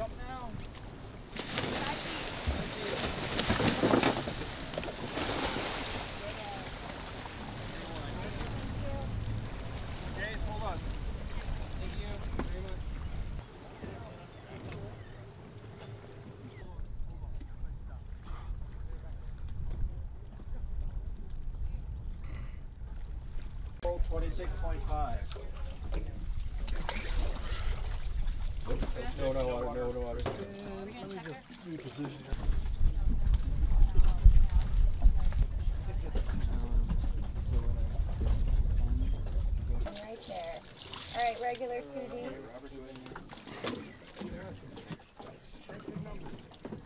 Jump now. Okay, hold on. Thank you very much. 26.5. No water, no water. Let me just reposition it. Right there. All right, regular 2D. Strike the numbers.